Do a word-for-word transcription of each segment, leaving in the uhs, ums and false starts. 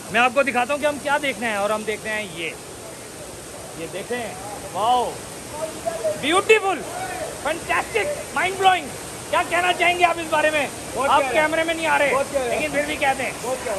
मैं आपको दिखाता हूँ कि हम क्या देखने हैं। और हम देखते हैं ये ये देखें, wow, beautiful, fantastic, mind blowing. क्या कहना चाहेंगे आप इस बारे में? आप कैमरे में नहीं आ रहे, लेकिन फिर भी कहते हैं।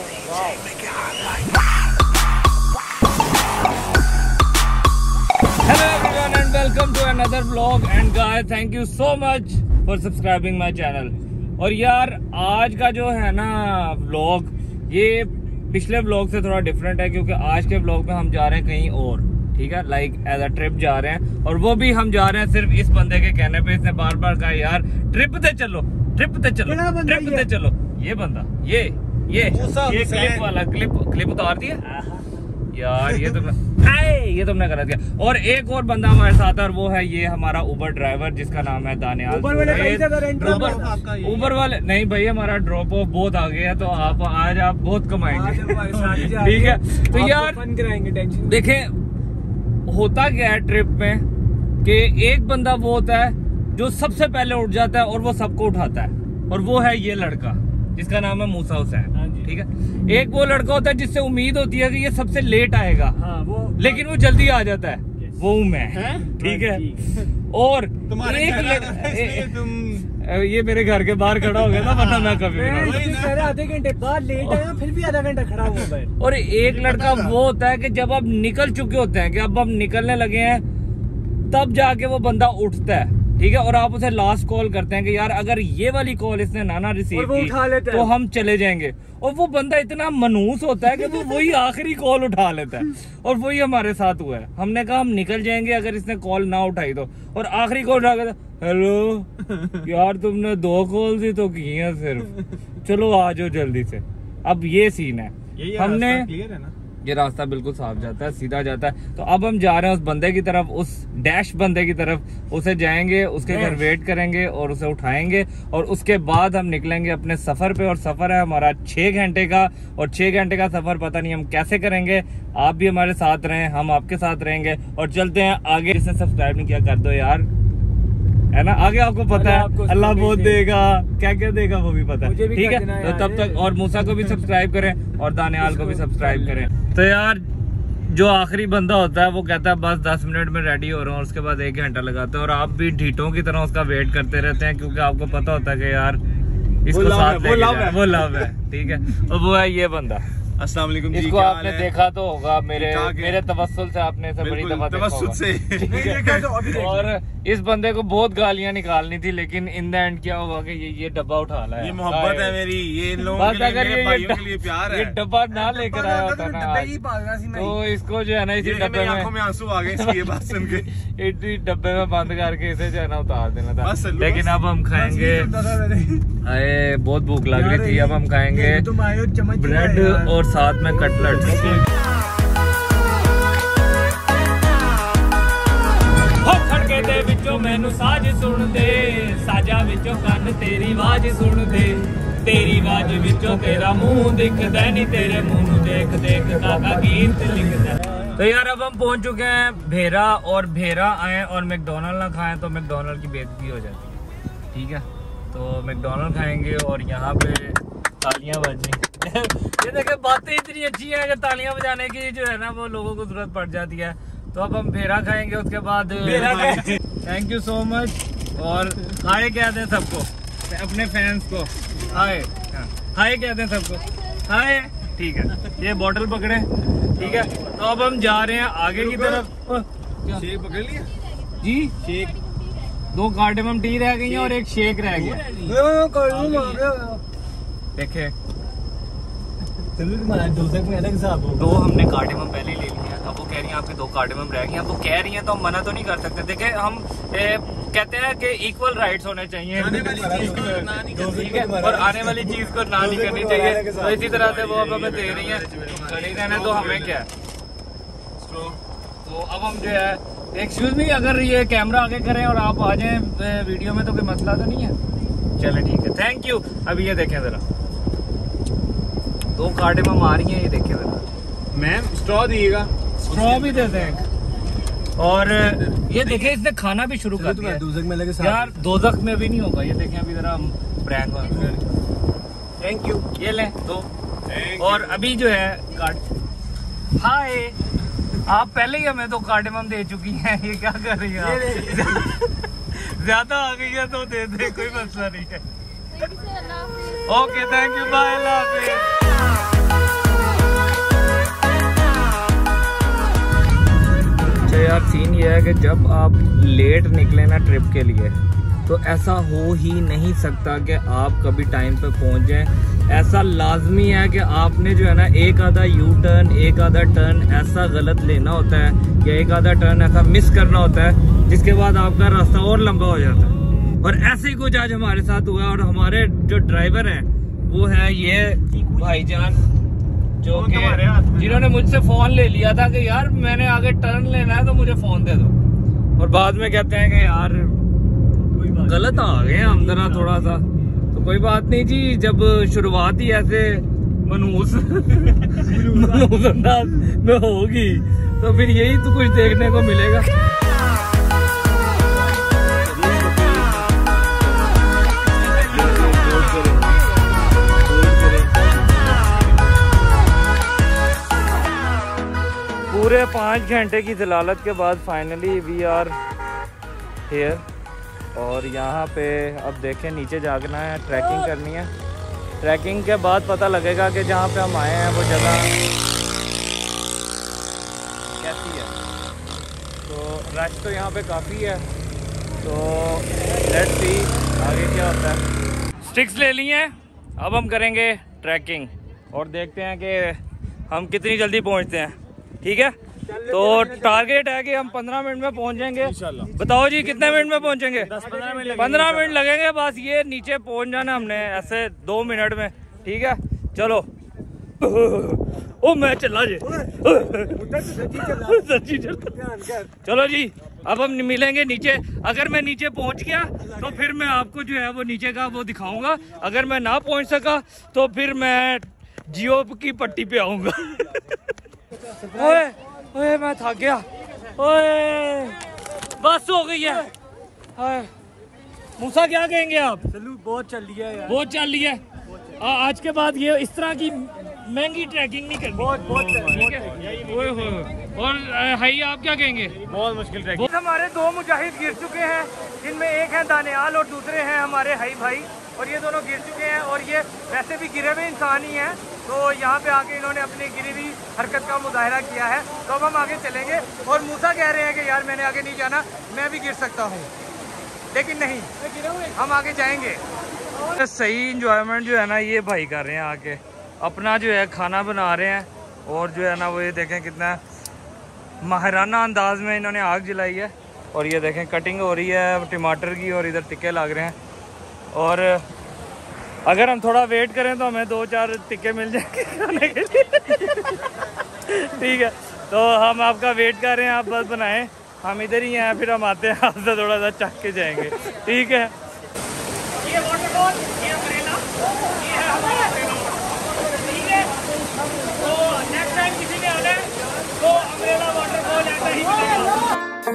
Hello everyone and welcome to another vlog and guys thank you so much for subscribing my channel. और यार आज का जो है ना व्लॉग, ये पिछले व्लॉग से थोड़ा डिफरेंट है क्योंकि आज के व्लॉग में हम जा रहे हैं कहीं और, ठीक है, लाइक एज अ ट्रिप जा रहे हैं। और वो भी हम जा रहे हैं सिर्फ इस बंदे के कहने पे। इसने बार बार कहा यार ट्रिप पे चलो, ट्रिप पे चलो, ट्रिप पे चलो। ये बंदा, ये ये ये क्लिप वाला, क्लिप क्लिप उतार दिया यार, ये तो ये तुमने गलत किया। और एक और बंदा हमारे साथ है और वो है ये हमारा उबर ड्राइवर जिसका नाम है दानियाल। उबर वाले उबर वाले नहीं भाई, हमारा ड्रॉप ऑफ बहुत आगे है, तो आप आज आप बहुत कमाएंगे, ठीक है। तो यार देखें होता क्या है ट्रिप में कि एक बंदा वो होता है जो सबसे पहले उठ जाता है और वो सबको उठाता है, और वो है ये लड़का जिसका नाम है मूसा हुसैन, ठीक है। एक वो लड़का होता है जिससे उम्मीद होती है कि ये सबसे लेट आएगा, हाँ, वो लेकिन वो जल्दी आ जाता है, वो हूँ मैं, ठीक है। और एक तुम ये मेरे घर के बाहर खड़ा हो गया था, वरना मैं कभी आधे घंटे बाद लेट आया, फिर भी आधा घंटा खड़ा हुआ है। और एक लड़का वो होता है कि जब आप निकल चुके होते हैं कि अब हम निकलने लगे हैं, तब जाके वो बंदा उठता है, ठीक है। और आप उसे लास्ट कॉल करते हैं कि यार अगर ये वाली कॉल इसने नाना रिसीव की तो हम चले जाएंगे। और वो बंदा इतना मनूस होता है कि वो वही आखिरी कॉल उठा लेता है, और वही हमारे साथ हुआ है। हमने कहा हम निकल जाएंगे अगर इसने कॉल ना उठाई तो, और आखिरी कॉल उठा गया, हेलो यार तुमने दो कॉल ही तो की है सिर्फ, चलो आ जाओ जल्दी से। अब ये सीन है, हमने क्लियर है ना, ये रास्ता बिल्कुल साफ जाता है, सीधा जाता है। तो अब हम जा रहे हैं उस बंदे की तरफ, उस डैश बंदे की तरफ, उसे जाएंगे, उसके घर वेट करेंगे और उसे उठाएंगे, और उसके बाद हम निकलेंगे अपने सफर पे। और सफर है हमारा छह घंटे का, और छह घंटे का सफर पता नहीं हम कैसे करेंगे। आप भी हमारे साथ रहें, हम आपके साथ रहेंगे, और चलते हैं आगे। जिसने सब्सक्राइब नहीं किया कर दो यार, है ना, आगे आपको पता है अल्लाह बहुत देगा, क्या क्या देगा वो भी पता है, ठीक है। तो तब तक और मूसा को भी सब्सक्राइब करें और दानियाल को भी सब्सक्राइब करें। तो यार जो आखिरी बंदा होता है वो कहता है बस दस मिनट में रेडी हो रहा हूँ, उसके बाद एक घंटा लगाते हैं, और आप भी ढीठों की तरह उसका वेट करते रहते हैं क्योंकि आपको पता होता है कि यार इसको साथ वो लव है, वो लव है, ठीक है। और वो है ये बंदा। अस्सलाम वालेकुम जी, इसको आपने देखा तो होगा मेरे मेरे तवस्सुल से, आपने इसे बड़ी दफा तवस्सुल से। और इस बंदे को बहुत गालियां निकालनी थी, लेकिन इन द एंड क्या होगा कि ये ये डब्बा उठा लाया। ये मोहब्बत है मेरी, ये इन लोगों के लिए, मेरे भाइयों के लिए प्यार है। ये डब्बा ना लेकर आया होता ना तो इसको जो है ना इसी डब्बे में, आंखों में आंसू आ गए इसकी बात सुन के, इसी डब्बे में बंद करके इसे जो है ना उतार देना था। लेकिन अब हम खाएंगे, अरे बहुत भूख लग रही थी, अब हम खाएंगे ब्रेड और साथ में कटलेट। खड़के दे विचों मैनू साज सुन दे, साजा विचों कन तेरी आवाज सुन दे, तेरी आवाज विचों तेरा मुंह दिखदा नहीं, तेरे मुंह नू देख देख काका गीत लिखदा। तो यार अब हम पहुंच चुके हैं भेरा, और भेरा आए और मैकडोनल्ड ना खाएं तो मैकडोनल्ड की बेइज्जती हो जाती है, ठीक है। तो मैकडोनल्ड खाएंगे और यहाँ पे तालियां बजनी ये देखे बातें इतनी अच्छी हैं कि तालियां बजाने की जो है ना वो लोगों को जरूरत पड़ जाती है। तो अब हम भेरा खाएंगे, उसके बाद थैंक यू सो मच। और हाय कह दें सबको, अपने फैंस को हाय, हाय कह दें सबको हाय, ठीक है। ये बोतल पकड़े, ठीक है। तो अब हम जा रहे हैं आगे की तरफ। शेक पकड़ लिया जी, शेक दो कार्डेमम टी रह गई है और एक शेक रह गया, देखे दो हमने कार्डेमम पहले ले लिया। अब वो कह रही हैं आपके दो कार्डेमम रह गए हैं, अब वो कह रही हैं तो हम मना तो नहीं कर सकते। देखे हम ए, कहते हैं कि इक्वल राइट्स होने चाहिए, ठीक है, और आने वाली चीज को ना नहीं करनी चाहिए। तो इसी तरह से वो अब हमें दे रही है, खड़ी रहने तो हमें क्या है। तो अब हम जो है, एक्सक्यूज मी, अगर ये कैमरा आगे करें और आप आ जाएं वीडियो में तो कोई मसला तो नहीं है, चले ठीक है, थैंक यू। अब ये देखें जरा, दो कार्डेमम आ रही हैं, ये देखें जरा। मैम स्ट्रॉ दिएगा, स्ट्रॉ भी देते हैं। और ये देखें इसने खाना भी शुरू कर दिया यार, दोजख में भी नहीं होगा। ये देखें अभी जरा हम प्रैंक, थैंक यू, ये लें दो और अभी जो है कार्ड हाय आप पहले ही हमें तो कार्डमम दे चुकी हैं, ये क्या कर रही है? ज्यादा आ गई है तो दे दे, कोई मसला नहीं है। ओके थैंक यू, बाय, अल्लाह हाफिज़। यार सीन ये है कि जब आप लेट निकले ना ट्रिप के लिए तो ऐसा हो ही नहीं सकता कि आप कभी टाइम पे पहुंच जाएं। ऐसा लाजमी है कि आपने जो है ना एक आधा यू टर्न, एक आधा टर्न ऐसा गलत लेना होता है या एक आधा टर्न ऐसा मिस करना होता है जिसके बाद आपका रास्ता और लंबा हो जाता है। और ऐसे ही कुछ आज हमारे साथ हुआ। और हमारे जो ड्राइवर हैं वो है ये भाईजान जो कि जिन्होंने मुझसे फोन ले लिया था कि यार मैंने आगे टर्न लेना है तो मुझे फोन दे दो, और बाद में कहते हैं कि यार गलत आ गए हम जरा थोड़ा सा। तो कोई बात नहीं जी, जब शुरुआत ही ऐसे मनूस मनूस अंदाज में होगी तो फिर यही तो कुछ देखने को मिलेगा। पूरे पाँच घंटे की दलालत के बाद फाइनली वी आर हेयर। और यहाँ पे अब देखें नीचे जाना है, ट्रैकिंग करनी है। ट्रैकिंग के बाद पता लगेगा कि जहाँ पे हम आए हैं वो जगह कैसी है। तो रश तो यहाँ पे काफ़ी है, तो लेट्स सी आगे क्या होता है। स्टिक्स ले ली हैं, अब हम करेंगे ट्रैकिंग और देखते हैं कि हम कितनी जल्दी पहुँचते हैं। ठीक है, तो टारगेट है कि हम पंद्रह मिनट में पहुंच जाएंगे। बताओ जी कितने मिनट में पहुंचेंगे? पंद्रह मिनट लगेंगे बस, ये नीचे पहुंच जाना हमने ऐसे दो मिनट में। ठीक है चलो। ओ मैं चला जी सच्ची चलो जी, अब हम मिलेंगे नीचे। अगर मैं नीचे पहुंच गया तो फिर मैं आपको जो है वो नीचे का वो दिखाऊंगा। अगर मैं ना पहुंच सका तो फिर मैं जियो की पट्टी पे आऊंगा। ओए ओए मैं थक गया, ओए बस हो गई है। मूसा क्या कहेंगे आप? चलो बहुत चल लिया है यार, बहुत चल लिया है। आ, आज के बाद ये इस तरह की महंगी ट्रैकिंग नहीं करनी। बहुत बहुत ठीक है। ओए होए। और हाई आप क्या कहेंगे? बहुत मुश्किल ट्रैकिंग। हमारे दो मुजाहिद गिर चुके हैं, जिनमें एक है दानियाल और दूसरे हैं हमारे हाई भाई। और ये दोनों गिर चुके हैं और ये वैसे भी गिरे हुए इंसान ही हैं। तो यहाँ पे आके इन्होंने अपनी गिरी हुई हरकत का मुजाहरा किया है। तो अब हम आगे चलेंगे। और मूसा कह रहे हैं कि यार मैंने आगे नहीं जाना, मैं भी गिर सकता हूँ, लेकिन नहीं, हम आगे जाएंगे। सही इंजॉयमेंट जो है ना ये भाई कर रहे हैं, आके अपना जो है खाना बना रहे हैं। और जो है ना वो ये देखें कितना माहिराना अंदाज में इन्होंने आग जलाई है। और ये देखें कटिंग हो रही है टमाटर की और इधर टिक्के लग रहे हैं। और अगर हम थोड़ा वेट करें तो हमें दो चार टिक्के मिल जाएंगे खाने के लिए। ठीक है, तो हम आपका वेट कर रहे हैं, आप बस बनाएं, हम इधर ही हैं, फिर हम आते हैं आपसे थोड़ा सा चख के जाएंगे। ठीक है, ये वाटरफॉल, ये अम्ब्रेला, ये है हमारा अम्ब्रेला। ठीक है, तो नेक्स्ट टाइम किसी ने आना है तो अम्ब्रेला वाटरफॉल ऐसा ही मिलेगा।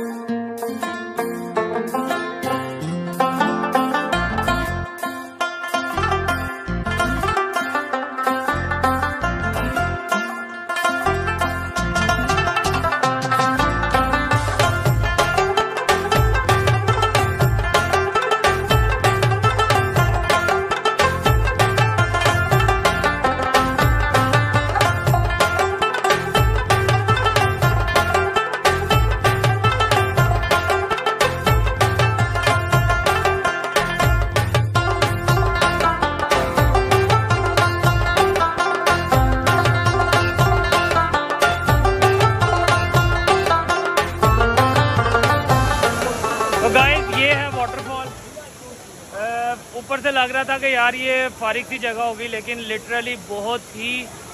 ऊपर से लग रहा था कि यार ये फारिग सी जगह होगी, लेकिन लिटरली बहुत ही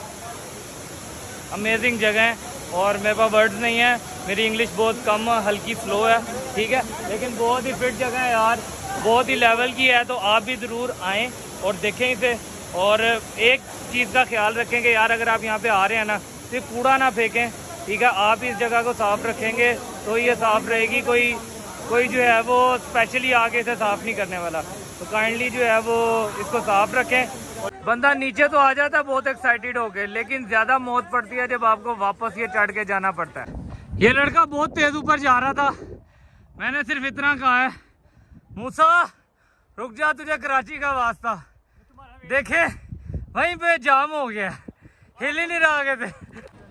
अमेजिंग जगह है। और मेरे पास वर्ड्स नहीं है, मेरी इंग्लिश बहुत कम हल्की स्लो है। ठीक है, लेकिन बहुत ही फिट जगह है यार, बहुत ही लेवल की है। तो आप भी ज़रूर आएँ और देखें इसे। और एक चीज़ का ख्याल रखें कि यार अगर आप यहाँ पे आ रहे हैं ना, सिर्फ कूड़ा ना फेंकें। ठीक है, आप इस जगह को साफ़ रखेंगे तो ये साफ़ रहेगी। कोई कोई जो है वो स्पेशली आके इसे साफ़ नहीं करने वाला। तो काइंडली जो है वो इसको साफ़ रखें। बंदा नीचे तो आ जाता है बहुत एक्साइटेड होके, लेकिन ज्यादा मौत पड़ती है जब आपको वापस ये चढ़ के जाना पड़ता है। ये लड़का बहुत तेज ऊपर जा रहा था, मैंने सिर्फ इतना कहा है मूसा रुक जा, तुझे कराची का वास्ता। देखे वहीं पे जाम हो गया, हिल ही नहीं रहा आगे थे।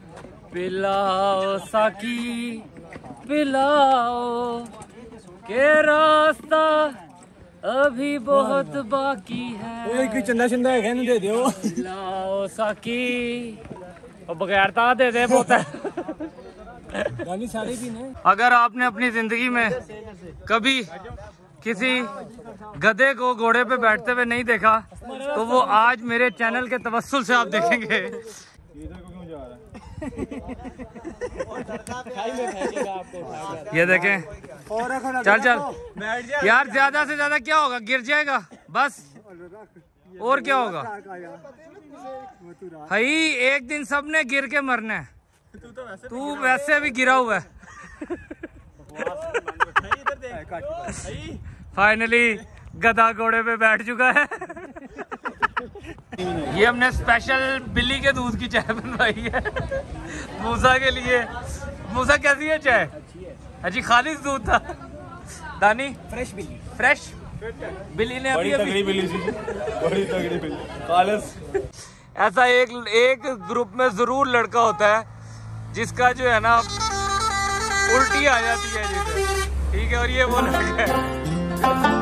पिलाओ साकी पिलाओ के रास्ता अभी बहुत बाकी है, चंदा चंदा है दे दो। पिलाओ साकी और बगैर ता दे दे बहुत है। सारे भी ने। अगर आपने अपनी जिंदगी में कभी किसी गधे को घोड़े पे बैठते हुए नहीं देखा तो वो आज मेरे चैनल के तवस्सुल से आप देखेंगे। ये देखें, चल चल यार, ज्यादा से ज्यादा क्या होगा, गिर जाएगा बस, और क्या होगा भाई, एक दिन सबने गिर के मरना है। तू वैसे भी गिरा हुआ है। फाइनली गधा घोड़े पे बैठ चुका है। ये हमने स्पेशल बिल्ली के दूध की चाय बनवाई है मूसा के लिए। मूसा कैसी है चाय? अजी खालिस दूध था। दानी फ्रेश बिल्ली, फ्रेश बिल्ली ने अभी अभी बिल्ली थी, बड़ी तगड़ी बिल्ली खालिस। ऐसा एक एक ग्रुप में जरूर लड़का होता है जिसका जो है ना उल्टी आ जाती है जिसे, ठीक है, और ये वो लड़का है।